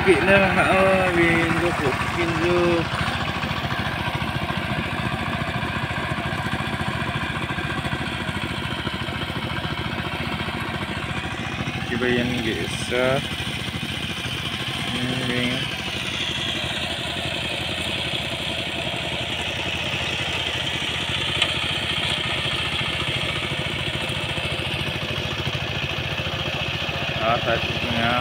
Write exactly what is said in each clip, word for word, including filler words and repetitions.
kỹ nữa hả vì nó của kinh dư kibayan gisa ini ah satunya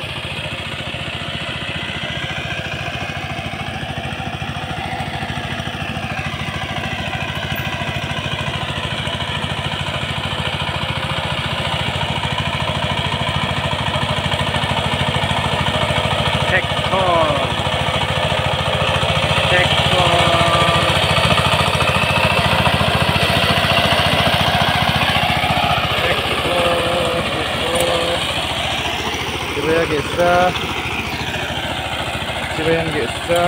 Cibayan Gesa, Cibayan Gesa.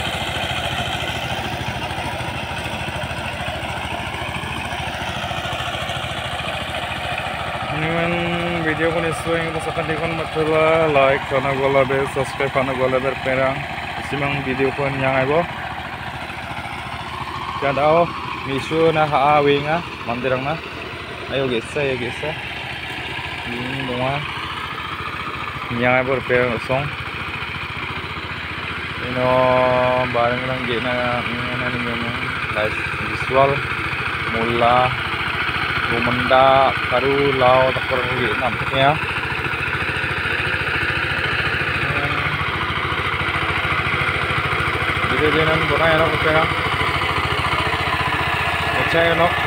Ini video ko nisuwa yung sa kandikan matula like kana gola be subscribe kana gola ber perang simang video ko nyang aibo. Kadao misu na haawi nga mandirang na. Ayo Gesa ya Gesa. Ini bunga. Yang ay berperang song, ino barang lang gina na ninyo live visual mula Rumanda Karu Lao takor ngi nampaknya jadi dia nan bunga ya nok berperang, macam nok